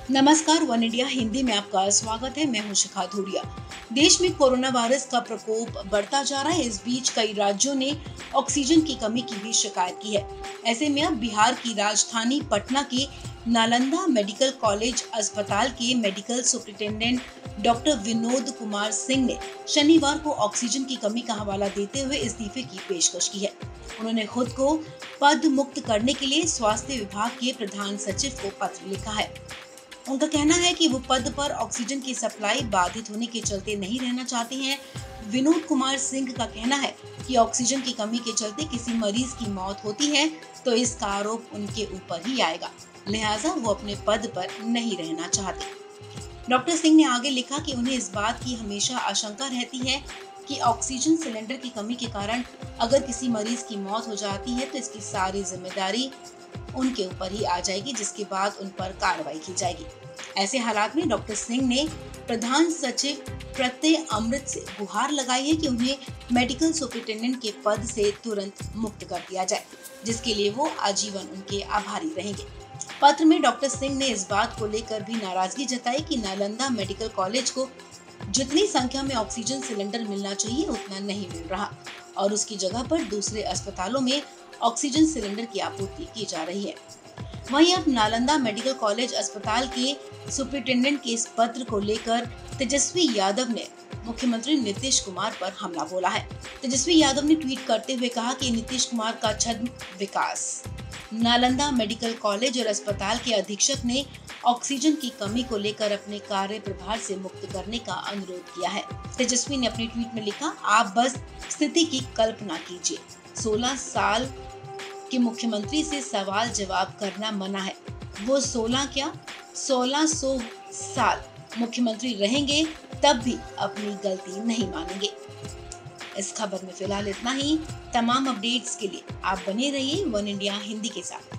नमस्कार, one India Hindi में आपका स्वागत है। मैं हूं शिखा धूरिया। देश में कोरोना वायरस का प्रकोप बढ़ता जा रहा है। इस बीच कई राज्यों ने ऑक्सीजन की कमी की भी शिकायत की है। ऐसे में अब बिहार की राजधानी पटना के नालंदा मेडिकल कॉलेज अस्पताल के medical superintendent doctor Vinod Kumar Singh ने शनिवार को ऑक्सीजन की कमी का हवाला देते हुए इस्तीफे की पेशकश की है। उन्होंने खुद को पद मुक्त करने के लिए स्वास्थ्य विभाग के प्रधान सचिव को पत्र लिखा है। उनका कहना है कि वो पद पर ऑक्सीजन की सप्लाई बाधित होने के चलते नहीं रहना चाहते हैं। विनोद कुमार सिंह का कहना है कि ऑक्सीजन की कमी के चलते किसी मरीज की मौत होती है तो इसका आरोप उनके ऊपर ही आएगा, लिहाजा वो अपने पद पर नहीं रहना चाहते। डॉक्टर सिंह ने आगे लिखा कि उन्हें इस बात की हमेशा आशंका रहती है कि ऑक्सीजन सिलेंडर की कमी के कारण अगर किसी मरीज की मौत हो जाती है तो इसकी सारी जिम्मेदारी उनके ऊपर ही आ जाएगी, जिसके बाद उन पर कार्रवाई की जाएगी। ऐसे हालात में डॉक्टर सिंह ने प्रधान सचिव प्रत्यय अमृत से गुहार लगाई है कि उन्हें मेडिकल सुपरिटेंडेंट के पद से तुरंत मुक्त कर दिया जाए, जिसके लिए वो आजीवन उनके आभारी रहेंगे। पत्र में डॉक्टर सिंह ने इस बात को लेकर भी नाराजगी जताई कि नालंदा मेडिकल कॉलेज को जितनी संख्या में ऑक्सीजन सिलेंडर मिलना चाहिए उतना नहीं मिल रहा और उसकी जगह पर दूसरे अस्पतालों में ऑक्सीजन सिलेंडर की आपूर्ति की जा रही है। वहीं अब नालंदा मेडिकल कॉलेज अस्पताल के सुपरिटेंडेंट के इस पत्र को लेकर तेजस्वी यादव ने मुख्यमंत्री नीतीश कुमार पर हमला बोला है। तेजस्वी यादव ने ट्वीट करते हुए कहा कि नीतीश कुमार का छद्म विकास। नालंदा मेडिकल कॉलेज और अस्पताल के अधीक्षक ने ऑक्सीजन की कमी को लेकर अपने कार्य प्रभार से मुक्त करने का अनुरोध किया है। तेजस्वी ने अपने ट्वीट में लिखा, आप बस स्थिति की कल्पना कीजिए। 16 साल के मुख्यमंत्री से सवाल जवाब करना मना है। वो 16 क्या 1600 साल मुख्यमंत्री रहेंगे तब भी अपनी गलती नहीं मानेंगे। इस खबर में फिलहाल इतना ही। तमाम अपडेट्स के लिए आप बने रहिए वन इंडिया हिंदी के साथ।